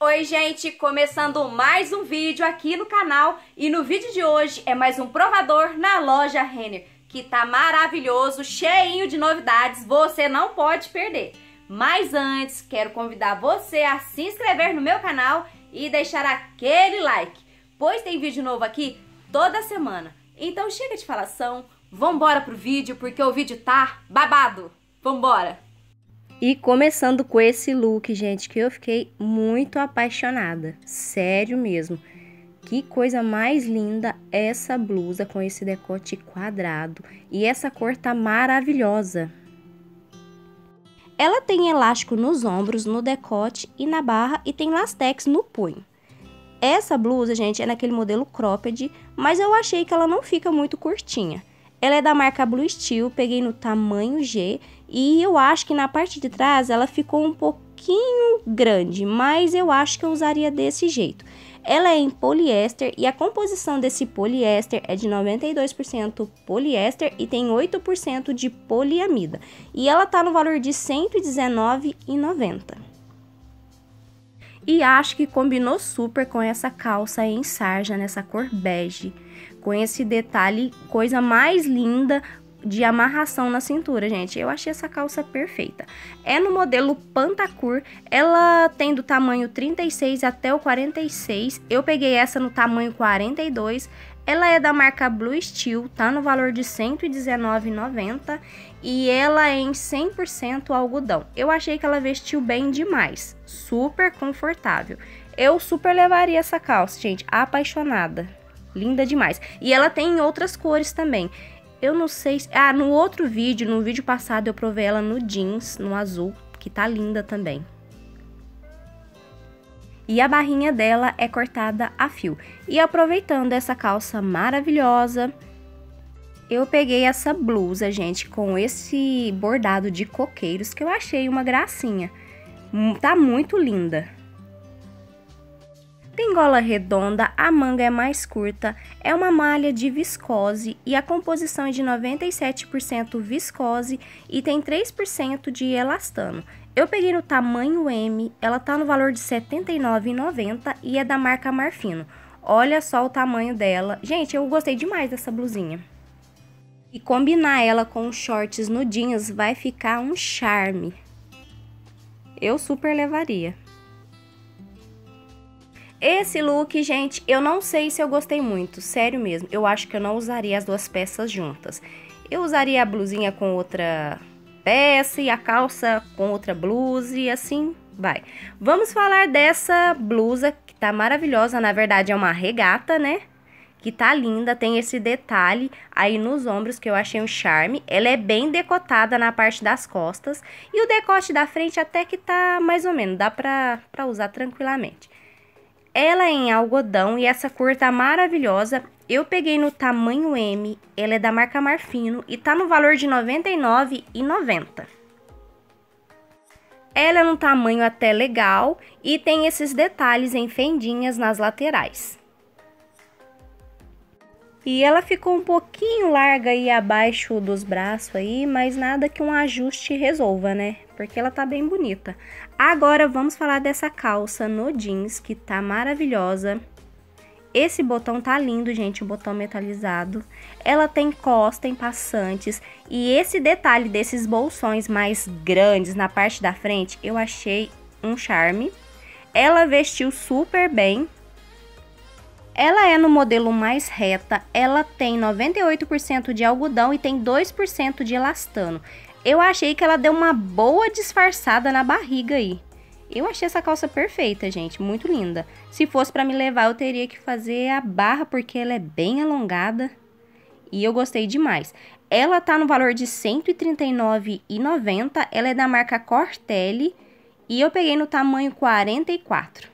Oi gente, começando mais um vídeo aqui no canal e no vídeo de hoje é mais um provador na loja Renner, que tá maravilhoso, cheinho de novidades, você não pode perder. Mas antes, quero convidar você a se inscrever no meu canal e deixar aquele like, pois tem vídeo novo aqui toda semana. Então chega de falação, vambora pro vídeo porque o vídeo tá babado, vambora! E começando com esse look, gente, que eu fiquei muito apaixonada. Sério mesmo. Que coisa mais linda essa blusa com esse decote quadrado. E essa cor tá maravilhosa. Ela tem elástico nos ombros, no decote e na barra e tem lastex no punho. Essa blusa, gente, é naquele modelo cropped, mas eu achei que ela não fica muito curtinha. Ela é da marca Blue Steel, peguei no tamanho G e eu acho que na parte de trás ela ficou um pouquinho grande, mas eu acho que eu usaria desse jeito. Ela é em poliéster e a composição desse poliéster é de 92% poliéster e tem 8% de poliamida. E ela tá no valor de R$ 119,90. E acho que combinou super com essa calça em sarja, nessa cor bege. Com esse detalhe, coisa mais linda de amarração na cintura, gente. Eu achei essa calça perfeita. É no modelo Pantacur, ela tem do tamanho 36 até o 46. Eu peguei essa no tamanho 42. Ela é da marca Blue Steel, tá no valor de R$ 119,90 e ela é em 100% algodão. Eu achei que ela vestiu bem demais, super confortável. Eu super levaria essa calça, gente, apaixonada. Linda demais. E ela tem em outras cores também. Eu não sei se... Ah, no outro vídeo, no vídeo passado, eu provei ela no jeans, no azul, que tá linda também. E a barrinha dela é cortada a fio. E aproveitando essa calça maravilhosa, eu peguei essa blusa, gente, com esse bordado de coqueiros, que eu achei uma gracinha. Tá muito linda. Tem gola redonda, a manga é mais curta, é uma malha de viscose e a composição é de 97% viscose e tem 3% de elastano. Eu peguei no tamanho M, ela tá no valor de R$ 79,90 e é da marca Marfino. Olha só o tamanho dela. Gente, eu gostei demais dessa blusinha. E combinar ela com os shorts no jeans vai ficar um charme. Eu super levaria. Esse look, gente, eu não sei se eu gostei muito, sério mesmo. Eu acho que eu não usaria as duas peças juntas. Eu usaria a blusinha com outra peça e a calça com outra blusa e assim vai. Vamos falar dessa blusa que tá maravilhosa, na verdade é uma regata, né? Que tá linda, tem esse detalhe aí nos ombros que eu achei um charme. Ela é bem decotada na parte das costas e o decote da frente até que tá mais ou menos, dá pra usar tranquilamente. Ela é em algodão e essa cor tá maravilhosa. Eu peguei no tamanho M, ela é da marca Marfino e tá no valor de R$ 99,90. Ela é num tamanho até legal e tem esses detalhes em fendinhas nas laterais. E ela ficou um pouquinho larga aí abaixo dos braços aí, mas nada que um ajuste resolva, né? Porque ela tá bem bonita. Agora vamos falar dessa calça no jeans, que tá maravilhosa. Esse botão tá lindo, gente, o botão metalizado. Ela tem costa em passantes e esse detalhe desses bolsões mais grandes na parte da frente, eu achei um charme. Ela vestiu super bem. Ela é no modelo mais reta, ela tem 98% de algodão e tem 2% de elastano. Eu achei que ela deu uma boa disfarçada na barriga aí. Eu achei essa calça perfeita, gente, muito linda. Se fosse para me levar, eu teria que fazer a barra porque ela é bem alongada e eu gostei demais. Ela tá no valor de R$ 139,90, ela é da marca Cortelli e eu peguei no tamanho 44.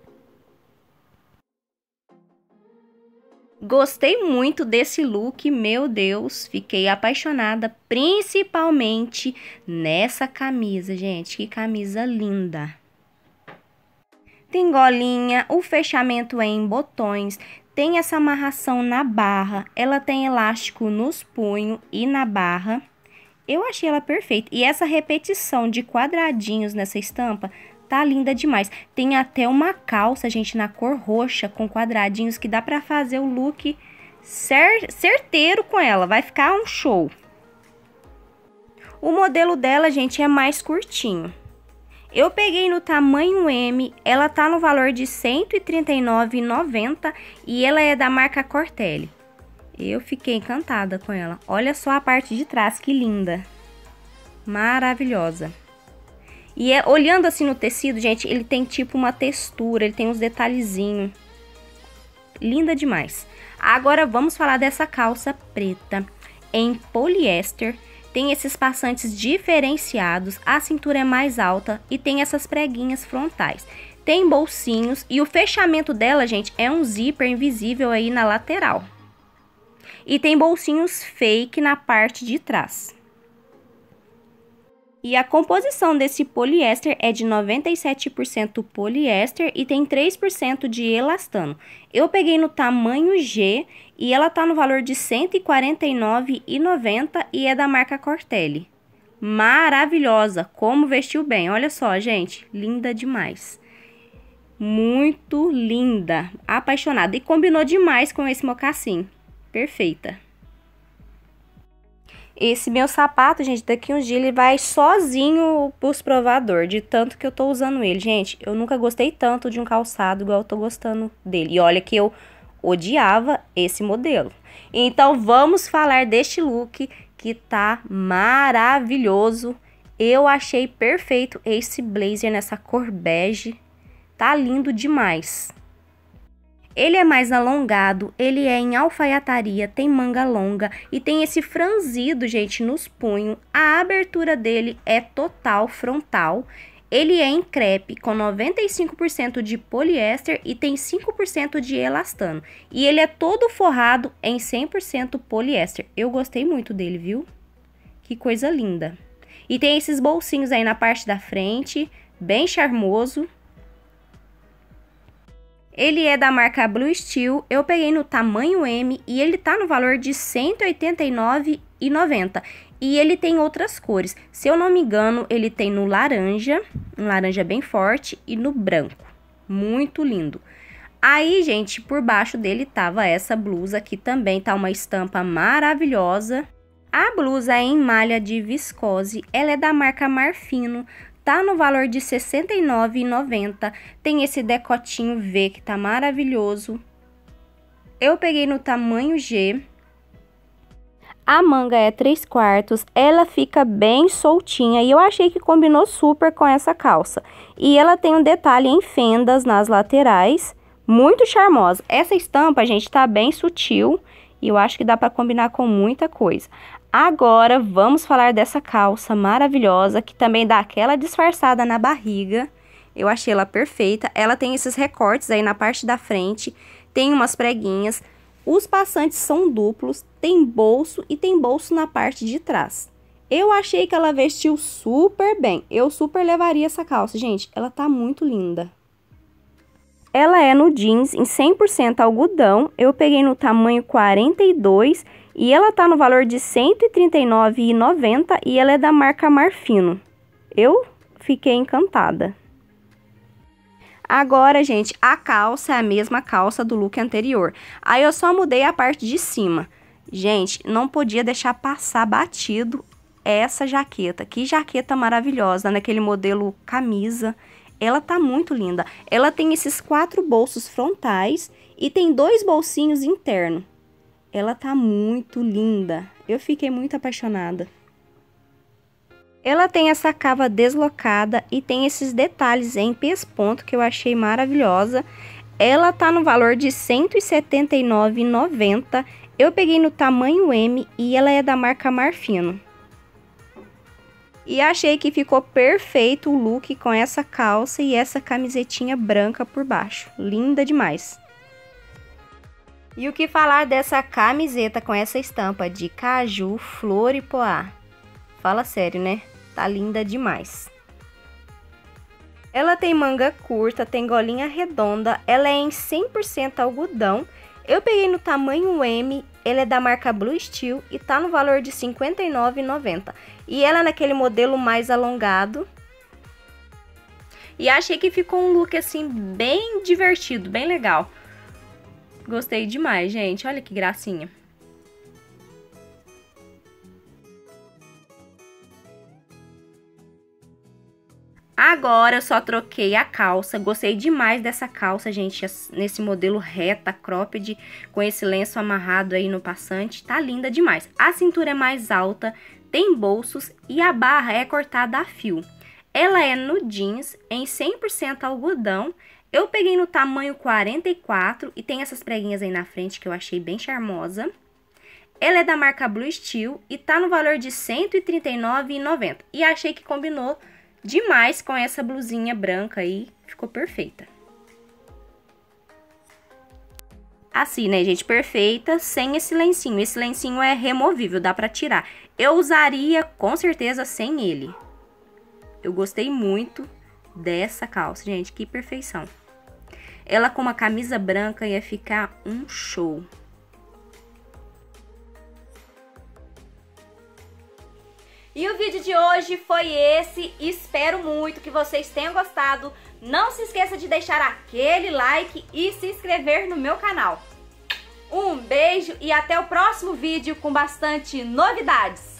Gostei muito desse look, meu Deus, fiquei apaixonada, principalmente nessa camisa, gente, que camisa linda. Tem golinha, o fechamento é em botões, tem essa amarração na barra, ela tem elástico nos punhos e na barra. Eu achei ela perfeita, e essa repetição de quadradinhos nessa estampa Tá linda demais. Tem até uma calça, gente, na cor roxa, com quadradinhos, que dá pra fazer o look certeiro com ela. Vai ficar um show. O modelo dela, gente, é mais curtinho. Eu peguei no tamanho M, ela tá no valor de R$ 139,90 e ela é da marca Cortelli. Eu fiquei encantada com ela. Olha só a parte de trás, que linda. Maravilhosa. E olhando assim no tecido, gente, ele tem tipo uma textura, ele tem uns detalhezinhos. Linda demais. Agora vamos falar dessa calça preta em poliéster. Tem esses passantes diferenciados, a cintura é mais alta e tem essas preguinhas frontais. Tem bolsinhos e o fechamento dela, gente, é um zíper invisível aí na lateral. E tem bolsinhos fake na parte de trás. E a composição desse poliéster é de 97% poliéster e tem 3% de elastano. Eu peguei no tamanho G e ela tá no valor de R$ 149,90 e é da marca Cortelli. Maravilhosa, como vestiu bem. Olha só, gente, linda demais. Muito linda, apaixonada. E combinou demais com esse mocassim. Perfeita. Esse meu sapato, gente, daqui uns dias ele vai sozinho pros provador, de tanto que eu tô usando ele. Gente, eu nunca gostei tanto de um calçado igual eu tô gostando dele. E olha que eu odiava esse modelo. Então, vamos falar deste look que tá maravilhoso. Eu achei perfeito esse blazer nessa cor bege. Tá lindo demais. Ele é mais alongado, ele é em alfaiataria, tem manga longa e tem esse franzido, gente, nos punhos. A abertura dele é total frontal. Ele é em crepe com 95% de poliéster e tem 5% de elastano. E ele é todo forrado em 100% poliéster. Eu gostei muito dele, viu? Que coisa linda. E tem esses bolsinhos aí na parte da frente, bem charmoso. Ele é da marca Blue Steel, eu peguei no tamanho M e ele tá no valor de R$ 189,90. E ele tem outras cores, se eu não me engano, ele tem no laranja, um laranja bem forte, e no branco. Muito lindo. Aí, gente, por baixo dele tava essa blusa, que também tá uma estampa maravilhosa. A blusa é em malha de viscose, ela é da marca Marfino. Tá no valor de R$ 69,90. Tem esse decotinho V que tá maravilhoso. Eu peguei no tamanho G. A manga é 3/4. Ela fica bem soltinha e eu achei que combinou super com essa calça. E ela tem um detalhe em fendas nas laterais, muito charmosa. Essa estampa, gente, tá bem sutil e eu acho que dá pra combinar com muita coisa. Agora, vamos falar dessa calça maravilhosa, que também dá aquela disfarçada na barriga. Eu achei ela perfeita. Ela tem esses recortes aí na parte da frente, tem umas preguinhas. Os passantes são duplos, tem bolso e tem bolso na parte de trás. Eu achei que ela vestiu super bem. Eu super levaria essa calça, gente. Ela tá muito linda. Ela é no jeans em 100% algodão. Eu peguei no tamanho 42 e ela tá no valor de R$ 139,90 e ela é da marca Marfino. Eu fiquei encantada. Agora, gente, a calça é a mesma calça do look anterior. Aí eu só mudei a parte de cima. Gente, não podia deixar passar batido essa jaqueta. Que jaqueta maravilhosa, naquele modelo camisa. Ela tá muito linda. Ela tem esses 4 bolsos frontais e tem 2 bolsinhos internos. Ela tá muito linda. Eu fiquei muito apaixonada. Ela tem essa cava deslocada e tem esses detalhes em pesponto que eu achei maravilhosa. Ela tá no valor de R$ 179,90. Eu peguei no tamanho M e ela é da marca Marfino. E achei que ficou perfeito o look com essa calça e essa camisetinha branca por baixo. Linda demais. E o que falar dessa camiseta com essa estampa de caju, flor e poá? Fala sério, né? Tá linda demais. Ela tem manga curta, tem golinha redonda, ela é em 100% algodão. Eu peguei no tamanho M, ela é da marca Blue Steel e tá no valor de R$ 59,90. E ela é naquele modelo mais alongado. E achei que ficou um look assim bem divertido, bem legal. Gostei demais, gente. Olha que gracinha. Agora eu só troquei a calça, gostei demais dessa calça, gente, nesse modelo reta, cropped, com esse lenço amarrado aí no passante, tá linda demais. A cintura é mais alta, tem bolsos e a barra é cortada a fio. Ela é no jeans, em 100% algodão, eu peguei no tamanho 44 e tem essas preguinhas aí na frente que eu achei bem charmosa. Ela é da marca Blue Steel e tá no valor de R$ 139,90 e achei que combinou demais com essa blusinha branca aí, ficou perfeita. Assim, né, gente, perfeita, sem esse lencinho. Esse lencinho é removível, dá pra tirar. Eu usaria, com certeza, sem ele. Eu gostei muito dessa calça, gente, que perfeição. Ela com uma camisa branca ia ficar um show. E o vídeo de hoje foi esse, espero muito que vocês tenham gostado. Não se esqueça de deixar aquele like e se inscrever no meu canal. Um beijo e até o próximo vídeo com bastante novidades.